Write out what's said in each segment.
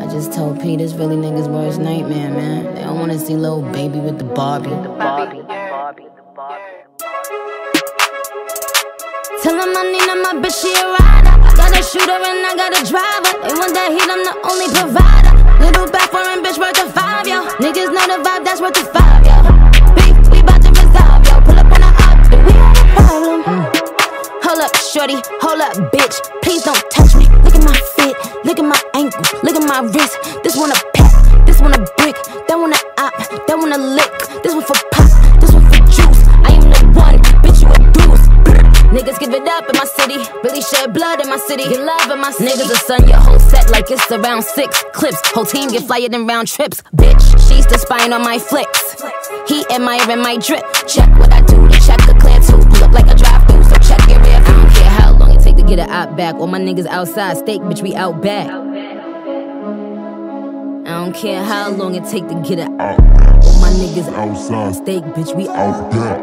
just told P this really niggas' worst nightmare, man. They don't wanna see Lil Baby with the Barbie. Tell him I need my bitch, she a rider. I got a shooter and I got a driver. They want that heat, I'm the only provider. Little back foreign bitch worth of 5, yo. Niggas know the vibe, that's worth of 5, yo. Beef, we bout to resolve, yo. Pull up on the op, we have a problem. Hold up, shorty, hold up, bitch. Please don't touch me. Look at my fit, look at my ankle, look at my wrist. This one a pack, this one a brick. That one a op, that one a lick. This one for pop, this one for juice. I am the one, bitch, you a deuce. Niggas give it up in my city, really shed blood in my city, get love in my city. Niggas will sun your whole set like it's around 6 clips. Whole team get flyer than round trips. Bitch, she's the spying on my flicks. He admiring my drip. Check what I do, the check a clear too. Pull up like a drive-through, so check your rear view. I don't care how long it take to get it out back. All my niggas outside, steak, bitch, we out back. I don't care how long it take to get it out. All my niggas outside, steak, bitch, we out back.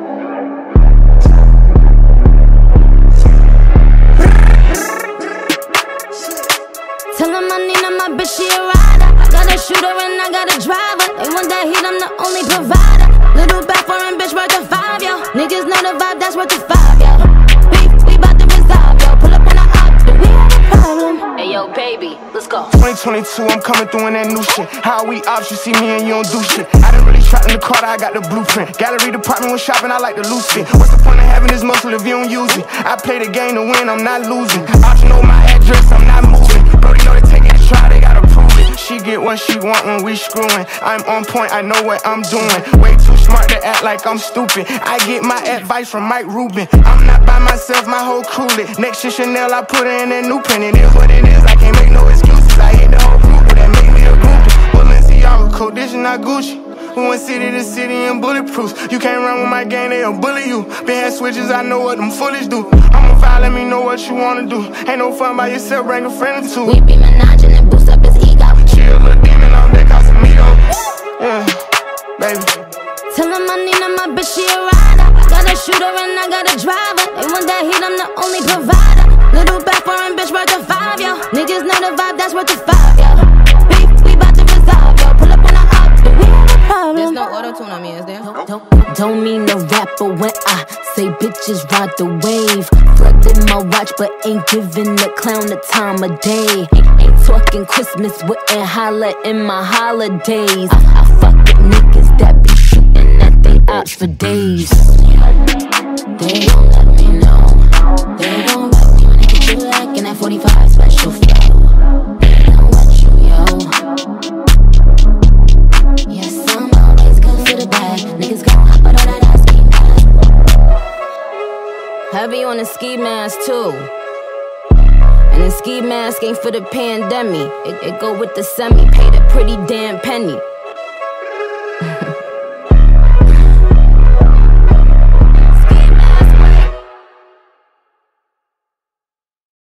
Tell him I need my bitch, she a rider. I got a shooter and I got a driver. They want that heat, I'm the only provider. Little back foreign bitch worth of 5, yo. Niggas know the vibe, that's worth of 5, yo. Beef, we bout to resolve, yo. Pull up on the op, we have a problem. Hey, yo, baby, let's go. 2022, I'm coming through in that new shit. How we ops, you see me and you don't do shit. I done really shot in the Carter, I got the blueprint. Gallery department when shopping, I like to lose it. What's the point of having this muscle if you don't use it? I play the game to win, I'm not losing. Ops know my address, I'm not moving. Brody know they taking a try, they gotta prove it. She get what she want when we screwing. I'm on point, I know what I'm doing. Way too smart to act like I'm stupid. I get my advice from Mike Rubin. I'm not by myself, my whole crew lit. Next to Chanel, I put her in that new print. It is what it is, I can't make no excuses. I hate the whole group, but that make me a groupie. Balenciaga coat, this is not Gucci. We went city to city in bulletproofs. You can't run with my gang, they'll bully you. Been had switches, I know what them foolish do. I'm on fire, let me know what you wanna do. Ain't no fun by yourself, bring a friend or two. We be menaging and boost up his ego. Chill, little demon on that Casamigos. Yeah, baby. Tell him I need my bitch, she a rider. I got a shooter and I got a driver. They want that heat, I'm the only provider. Little back foreign bitch worth of 5, yo. Niggas know the vibe, that's worth of 5, yo. Beef, we bout to resolve, yo. Pull up on the op, we have a problem. There's no auto-tune on me, is there? Don't mean no rapper when I say bitches ride the wave. Flooded my watch, but ain't giving the clown the time of day. Ain't talking Christmas, wouldn't holla in my holidays. I fuck with niggas that be shooting at they ops for days. They gon' let me know. They gon' let me when they get you lacking that 45 special flow. They don't let you, yo. Yes, I'm always good for the bag. Niggas gon' hop out on that ass ski mask. Heavy on the ski mask too. And the ski mask ain't for the pandemic. It go with the semi. Paid a pretty damn penny.